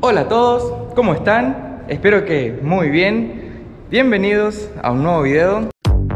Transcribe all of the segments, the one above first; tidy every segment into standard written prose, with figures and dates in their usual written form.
Hola a todos, ¿cómo están? Espero que muy bien. Bienvenidos a un nuevo video.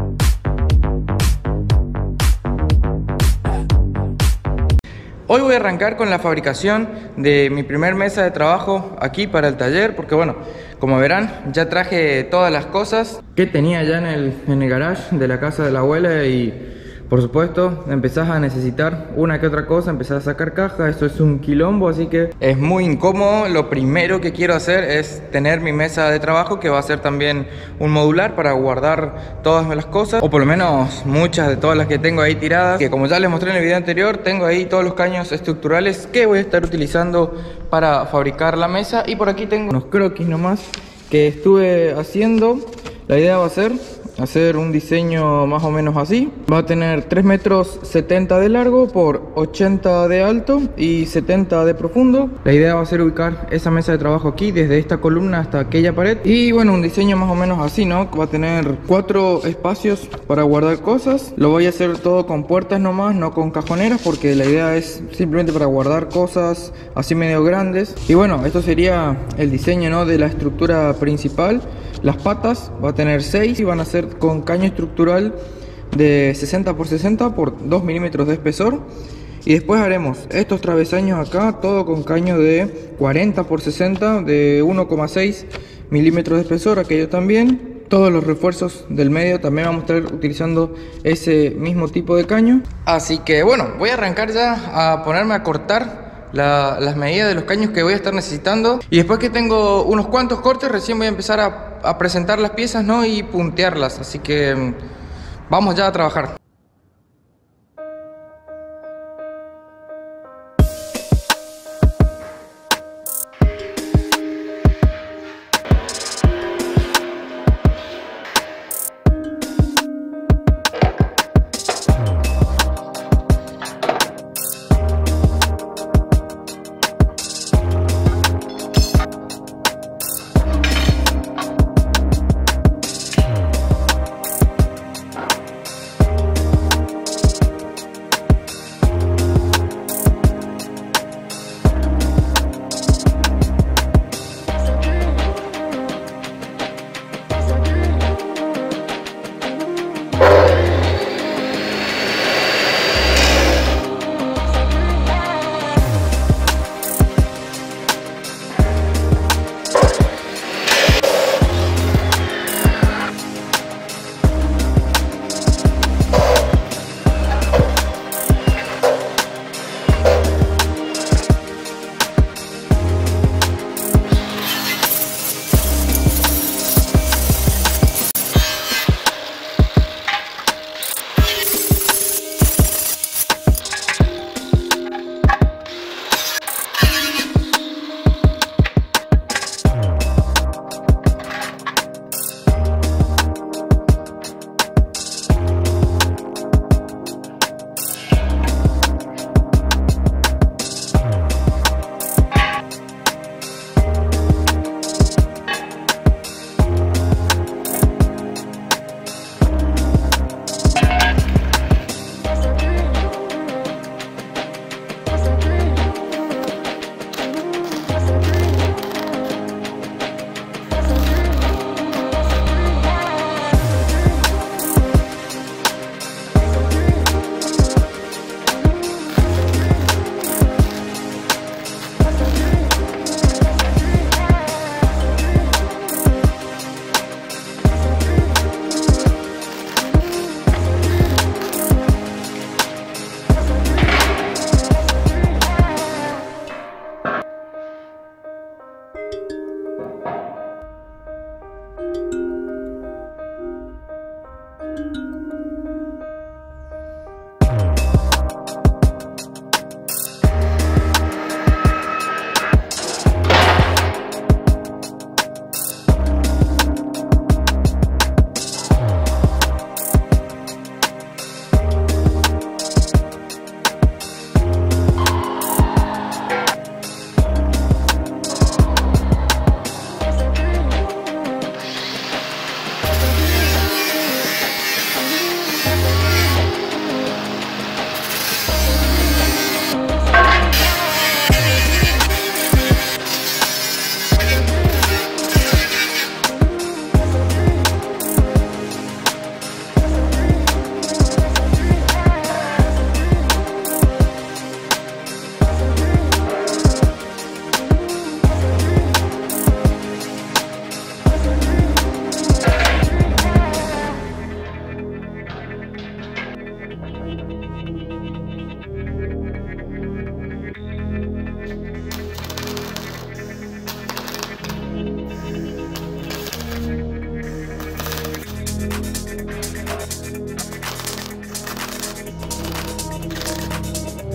Hoy voy a arrancar con la fabricación de mi primer mesa de trabajo aquí para el taller, porque bueno, como verán, ya traje todas las cosas que tenía ya en el garage de la casa de la abuela y por supuesto empezás a necesitar una que otra cosa, empezás a sacar cajas. Esto es un quilombo, así que es muy incómodo. Lo primero que quiero hacer es tener mi mesa de trabajo, que va a ser también un modular para guardar todas las cosas, o por lo menos muchas de todas las que tengo ahí tiradas, que como ya les mostré en el video anterior, tengo ahí todos los caños estructurales que voy a estar utilizando para fabricar la mesa. Y por aquí tengo unos croquis nomás que estuve haciendo. La idea va a ser hacer un diseño más o menos así. Va a tener 3 metros 70 de largo por 80 de alto y 70 de profundo. La idea va a ser ubicar esa mesa de trabajo aquí, desde esta columna hasta aquella pared. Y bueno, un diseño más o menos así, ¿no? Va a tener 4 espacios para guardar cosas. Lo voy a hacer todo con puertas nomás, no con cajoneras, porque la idea es simplemente para guardar cosas así medio grandes. Y bueno, esto sería el diseño, ¿no?, de la estructura principal. Las patas va a tener 6 y van a ser con caño estructural de 60 por 60 por 2 milímetros de espesor. Y después haremos estos travesaños acá, todo con caño de 40 por 60 de 1,6 milímetros de espesor, aquello también. Todos los refuerzos del medio también vamos a estar utilizando ese mismo tipo de caño. Así que bueno, voy a arrancar ya a ponerme a cortar las medidas de los caños que voy a estar necesitando, y después que tengo unos cuantos cortes recién voy a empezar a presentar las piezas, ¿no?, y puntearlas. Así que vamos ya a trabajar.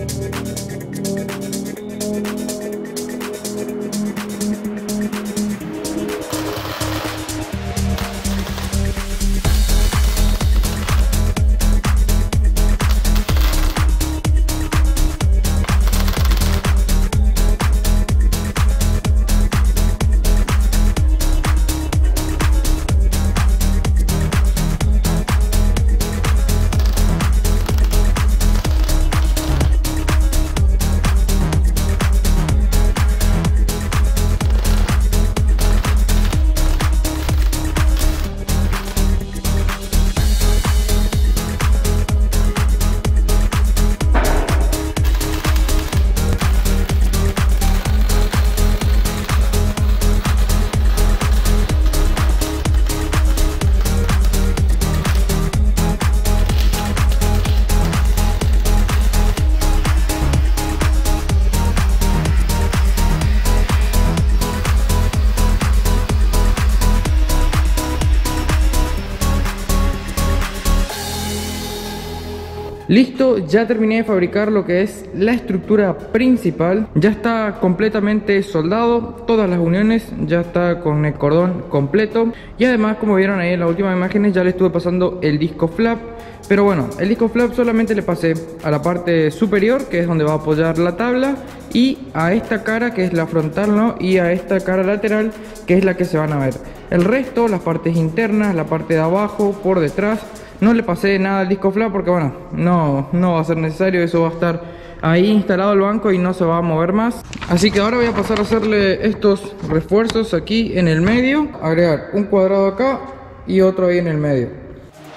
Listo, ya terminé de fabricar lo que es la estructura principal. Ya está completamente soldado, todas las uniones, ya está con el cordón completo. Y además, como vieron ahí en las últimas imágenes, ya le estuve pasando el disco flap. Pero bueno, el disco flap solamente le pasé a la parte superior, que es donde va a apoyar la tabla, y a esta cara, que es la frontal, ¿no? Y a esta cara lateral, que es la que se van a ver. El resto, las partes internas, la parte de abajo, por detrás, no le pasé nada al disco flap porque bueno, no va a ser necesario. Eso va a estar ahí instalado el banco y no se va a mover más. Así que ahora voy a pasar a hacerle estos refuerzos aquí en el medio. Agregar un cuadrado acá y otro ahí en el medio.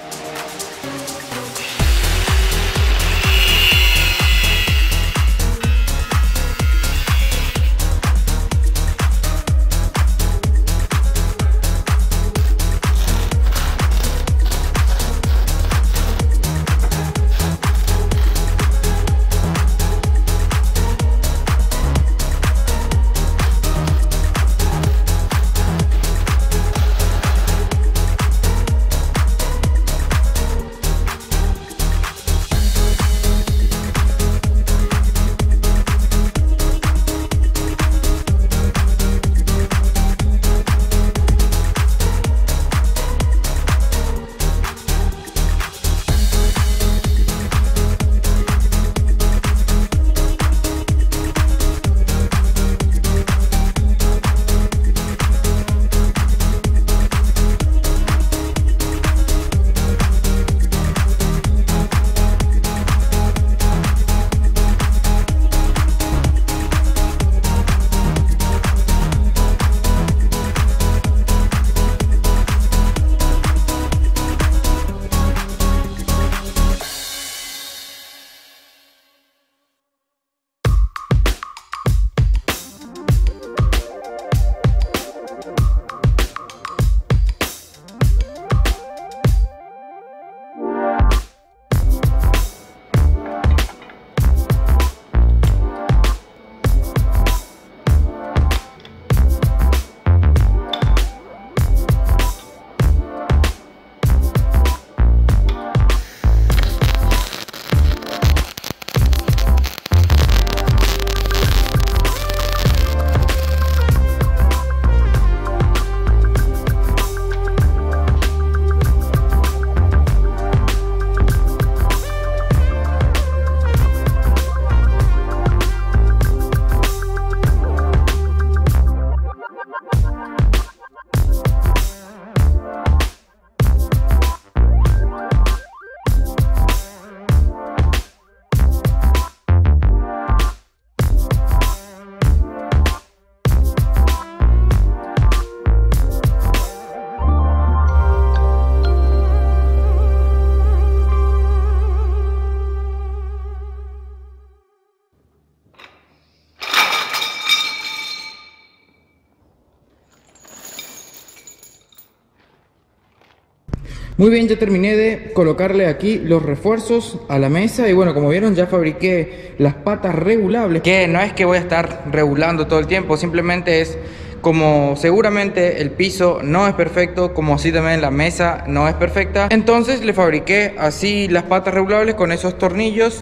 Muy bien, ya terminé de colocarle aquí los refuerzos a la mesa. Y bueno, como vieron, ya fabriqué las patas regulables. Que no es que voy a estar regulando todo el tiempo, simplemente es como seguramente el piso no es perfecto, como así también la mesa no es perfecta, entonces le fabriqué así las patas regulables con esos tornillos.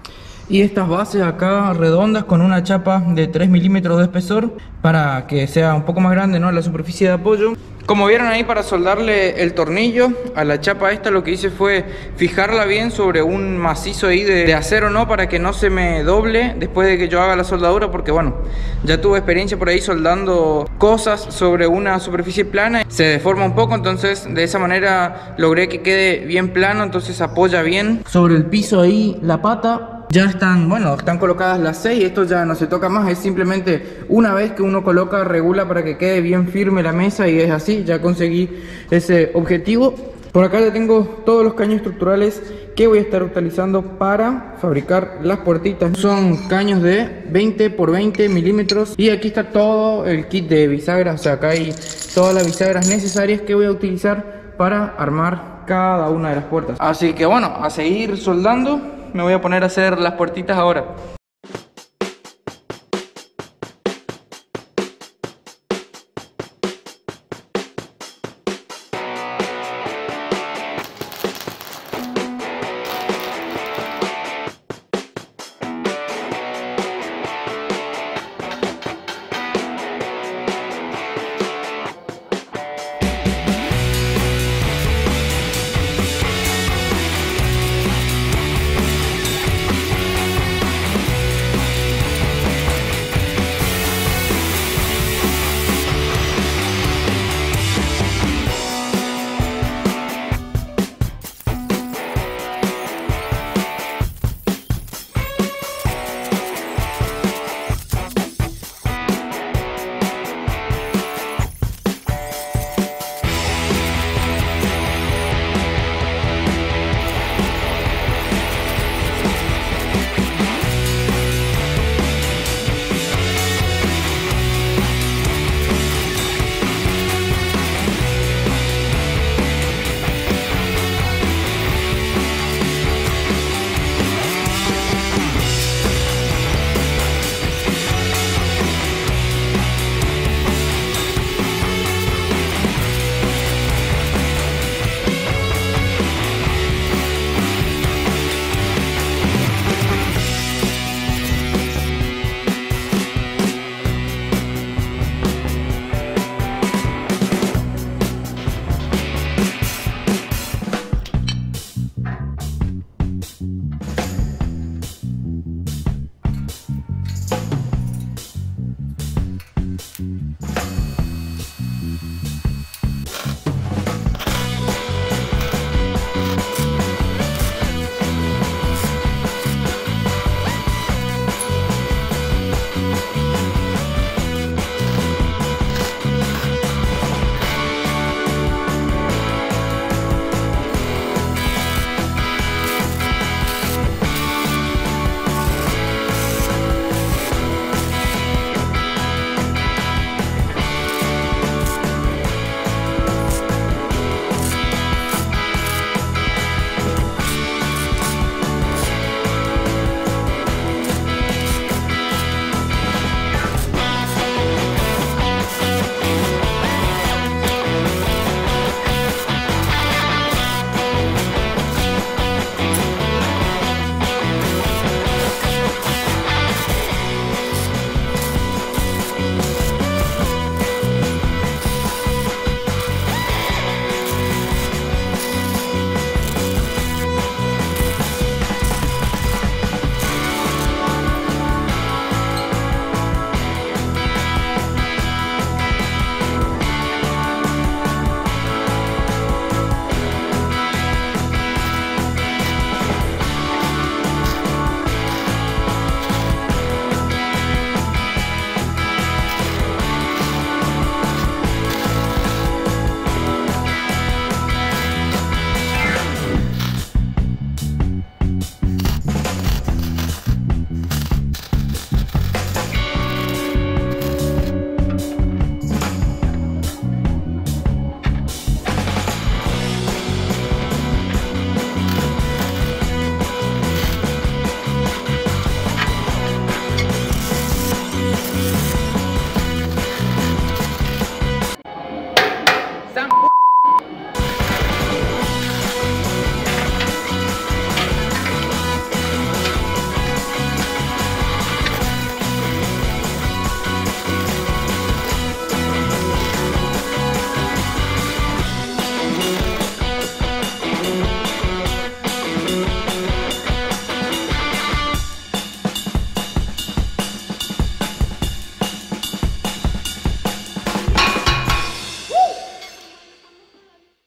Y estas bases acá redondas con una chapa de 3 milímetros de espesor para que sea un poco más grande, ¿no?, la superficie de apoyo. Como vieron ahí, para soldarle el tornillo a la chapa esta, lo que hice fue fijarla bien sobre un macizo ahí de acero, ¿no?, para que no se me doble después de que yo haga la soldadura, porque bueno, ya tuve experiencia por ahí soldando cosas sobre una superficie plana, se deforma un poco, entonces de esa manera logré que quede bien plano, entonces apoya bien sobre el piso ahí la pata. Ya están, bueno, están colocadas las 6, esto ya no se toca más, es simplemente una vez que uno coloca, regula para que quede bien firme la mesa y es así, ya conseguí ese objetivo. Por acá ya tengo todos los caños estructurales que voy a estar utilizando para fabricar las puertitas. Son caños de 20 por 20 milímetros y aquí está todo el kit de bisagras, o sea, acá hay todas las bisagras necesarias que voy a utilizar para armar cada una de las puertas. Así que bueno, a seguir soldando. Me voy a poner a hacer las puertitas ahora.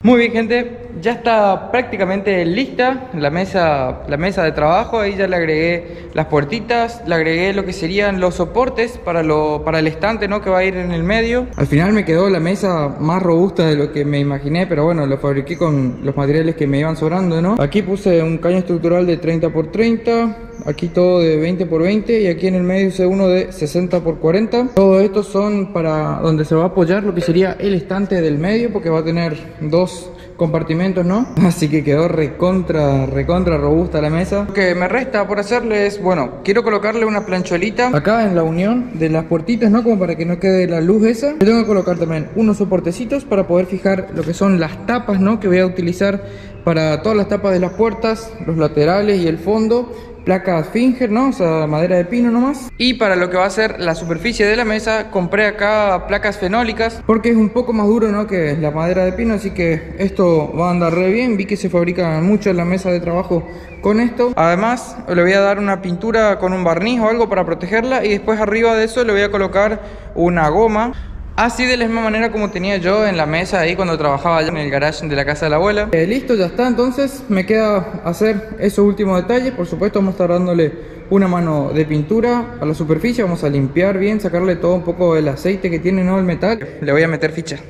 Muy bien, gente, ya está prácticamente lista la mesa de trabajo. Ahí ya le agregué las puertitas, le agregué lo que serían los soportes para el estante, ¿no?, que va a ir en el medio. Al final me quedó la mesa más robusta de lo que me imaginé, pero bueno, lo fabriqué con los materiales que me iban sobrando, ¿no? Aquí puse un caño estructural de 30 por 30, aquí todo de 20 por 20 y aquí en el medio usé uno de 60 por 40. Todos estos son para donde se va a apoyar lo que sería el estante del medio, porque va a tener dos compartimentos, ¿no? Así que quedó recontra robusta la mesa. Lo que me resta por hacerle es, bueno, quiero colocarle una planchuelita acá en la unión de las puertitas, ¿no? Como para que no quede la luz esa. Le tengo que colocar también unos soportecitos para poder fijar lo que son las tapas, ¿no?, que voy a utilizar para todas las tapas de las puertas, los laterales y el fondo. Placas Finger, ¿no? O sea, madera de pino nomás. Y para lo que va a ser la superficie de la mesa, compré acá placas fenólicas, porque es un poco más duro, ¿no?, que la madera de pino. Así que esto va a andar re bien. Vi que se fabrica mucho en la mesa de trabajo con esto. Además, le voy a dar una pintura con un barniz o algo para protegerla. Y después arriba de eso le voy a colocar una goma. Así de la misma manera como tenía yo en la mesa ahí cuando trabajaba allá en el garage de la casa de la abuela. Listo, ya está. Entonces me queda hacer esos últimos detalles. Por supuesto vamos a estar dándole una mano de pintura a la superficie. Vamos a limpiar bien, sacarle todo un poco del aceite que tiene, ¿no?, el metal. Le voy a meter ficha.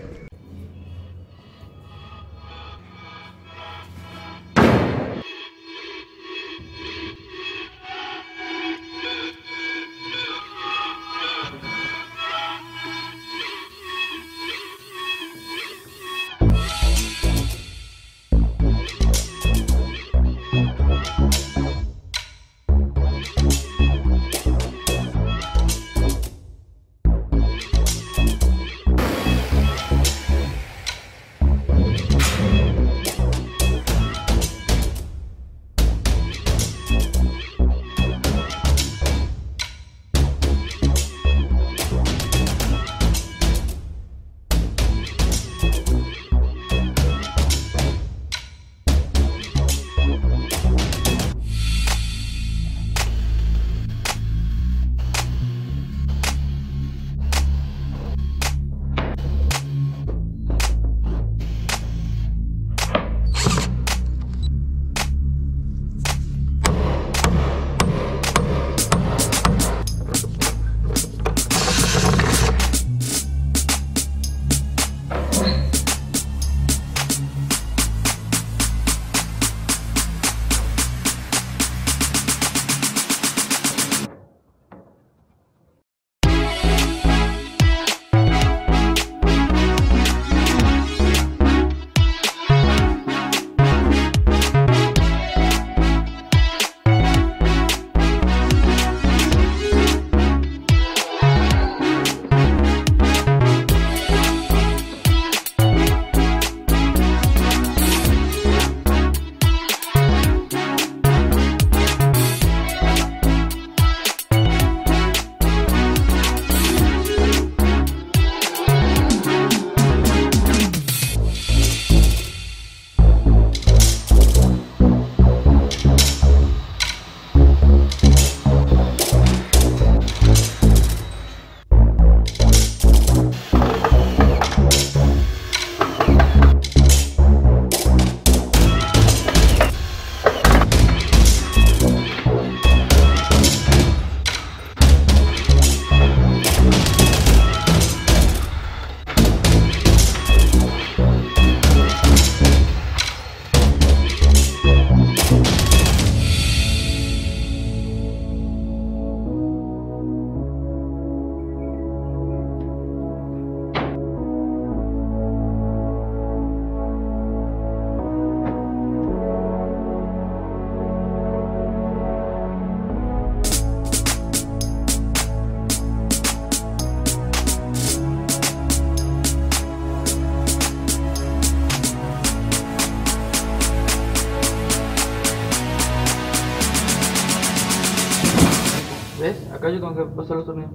¿Ves? Acá yo tengo que pasar los tornillos.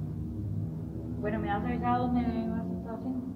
Bueno, me vas a avisar dónde vas a estar haciendo.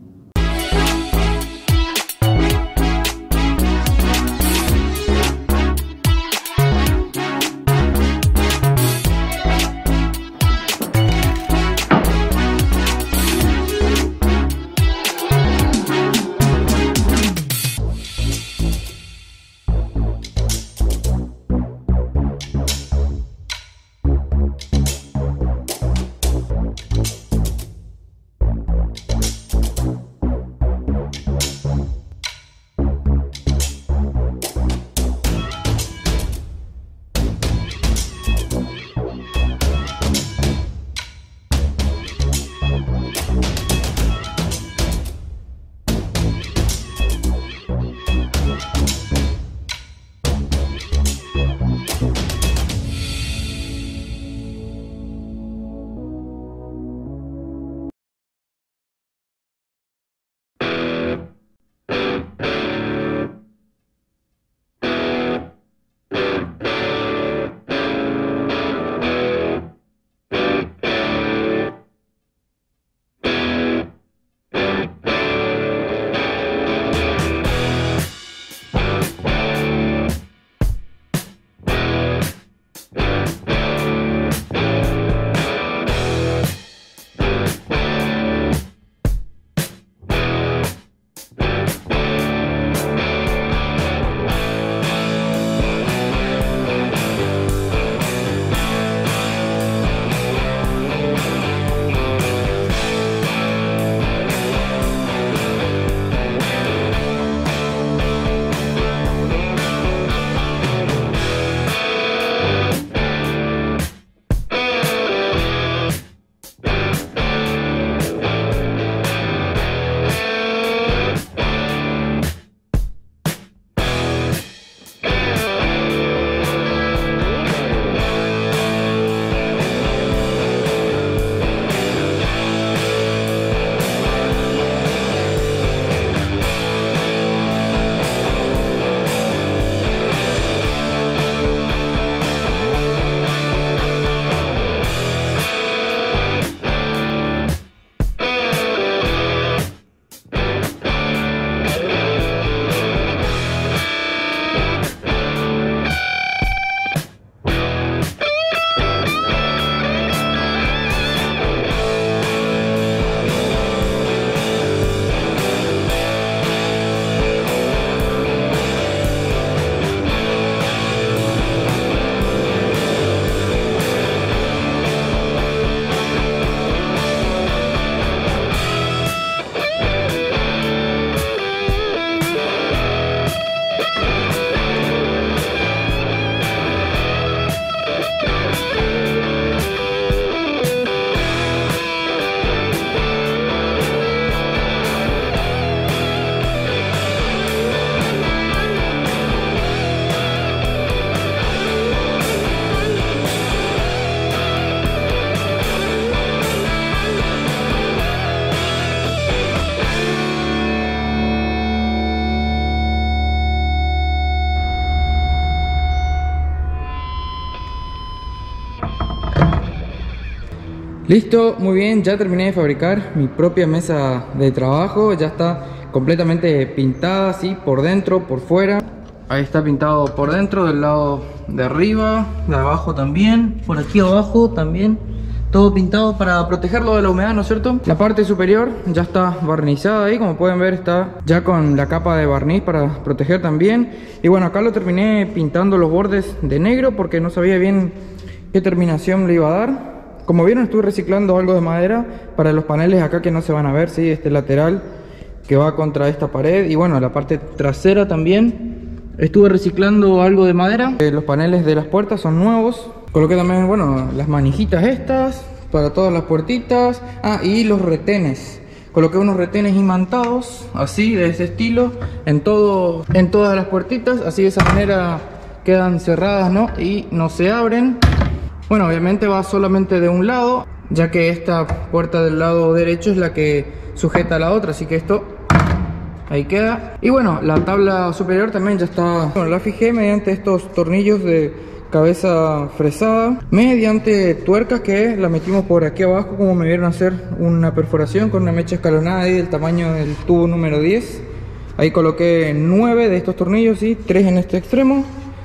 Listo, muy bien, ya terminé de fabricar mi propia mesa de trabajo. Ya está completamente pintada, así, por dentro, por fuera. Ahí está pintado por dentro, del lado de arriba, de abajo también, por aquí abajo también. Todo pintado para protegerlo de la humedad, ¿no es cierto? La parte superior ya está barnizada ahí, como pueden ver está ya con la capa de barniz para proteger también. Y bueno, acá lo terminé pintando los bordes de negro porque no sabía bien qué terminación le iba a dar. Como vieron, estuve reciclando algo de madera para los paneles acá que no se van a ver, ¿sí? Este lateral que va contra esta pared. Y bueno, la parte trasera también estuve reciclando algo de madera. Los paneles de las puertas son nuevos. Coloqué también, bueno, las manijitas estas para todas las puertitas. Ah, y los retenes. Coloqué unos retenes imantados, así, de ese estilo, en todas las puertitas. Así, de esa manera quedan cerradas, ¿no? Y no se abren. Bueno, obviamente va solamente de un lado, ya que esta puerta del lado derecho es la que sujeta a la otra, así que esto ahí queda. Y bueno, la tabla superior también ya está, bueno, la fijé mediante estos tornillos de cabeza fresada, mediante tuercas que la metimos por aquí abajo, como me vieron hacer una perforación con una mecha escalonada ahí del tamaño del tubo número 10. Ahí coloqué 9 de estos tornillos, ¿sí? 3 en este extremo,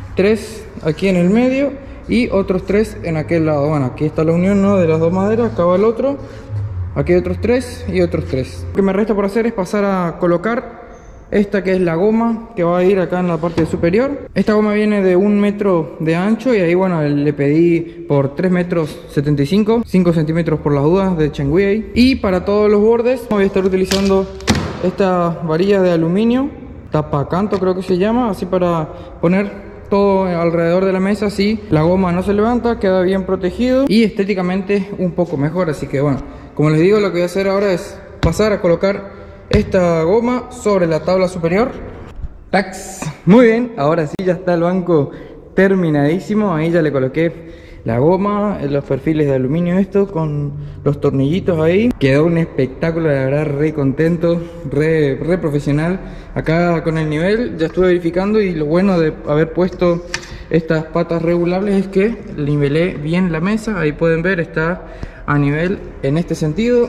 3 aquí en el medio y otros 3 en aquel lado. Bueno, aquí está la unión, ¿no?, de las dos maderas. Acá va el otro, aquí hay otros 3 y otros 3. Lo que me resta por hacer es pasar a colocar esta, que es la goma que va a ir acá en la parte superior. Esta goma viene de 1 metro de ancho y ahí, bueno, le pedí por 3 metros 75, 5 centímetros por las dudas de Chengui. Y para todos los bordes voy a estar utilizando esta varilla de aluminio, tapacanto creo que se llama, así para poner todo alrededor de la mesa, así la goma no se levanta, queda bien protegido y estéticamente un poco mejor. Así que bueno, como les digo, lo que voy a hacer ahora es pasar a colocar esta goma sobre la tabla superior. ¡Tax! Muy bien, ahora sí ya está el banco terminadísimo. Ahí ya le coloqué la goma, los perfiles de aluminio esto con los tornillitos ahí. Quedó un espectáculo, la verdad, re contento, re profesional. Acá con el nivel ya estuve verificando y lo bueno de haber puesto estas patas regulables es que nivelé bien la mesa. Ahí pueden ver, está a nivel en este sentido,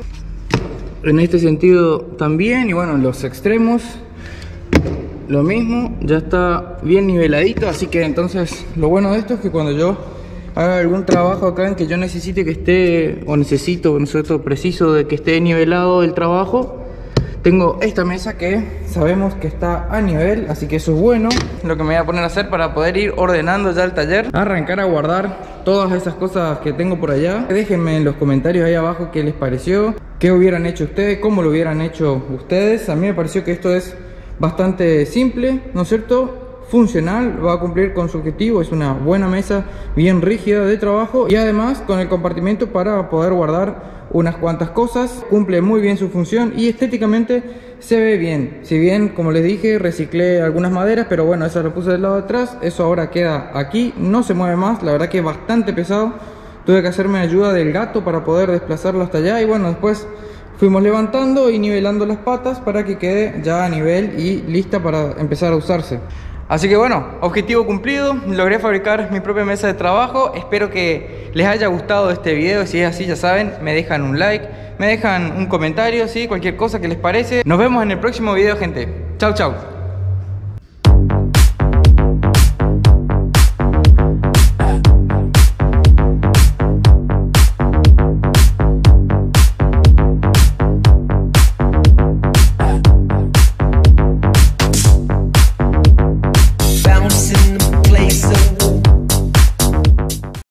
en este sentido también. Y bueno, en los extremos lo mismo, ya está bien niveladito. Así que entonces lo bueno de esto es que cuando yo haga algún trabajo acá en que yo necesite que esté, o necesito, ¿no es cierto?, preciso de que esté nivelado el trabajo, tengo esta mesa que sabemos que está a nivel, así que eso es bueno. Lo que me voy a poner a hacer para poder ir ordenando ya el taller, arrancar a guardar todas esas cosas que tengo por allá. Déjenme en los comentarios ahí abajo qué les pareció, qué hubieran hecho ustedes, cómo lo hubieran hecho ustedes. A mí me pareció que esto es bastante simple, ¿no es cierto?, funcional, va a cumplir con su objetivo. Es una buena mesa bien rígida de trabajo y además con el compartimento para poder guardar unas cuantas cosas. Cumple muy bien su función y estéticamente se ve bien. Si bien, como les dije, reciclé algunas maderas, pero bueno, eso lo puse del lado de atrás. Eso ahora queda aquí, no se mueve más. La verdad que es bastante pesado. Tuve que hacerme ayuda del gato para poder desplazarlo hasta allá. Y bueno, después fuimos levantando y nivelando las patas para que quede ya a nivel y lista para empezar a usarse. Así que bueno, objetivo cumplido, logré fabricar mi propia mesa de trabajo. Espero que les haya gustado este video. Si es así, ya saben, me dejan un like, me dejan un comentario, ¿sí?, cualquier cosa que les parece. Nos vemos en el próximo video, gente. Chau, chau.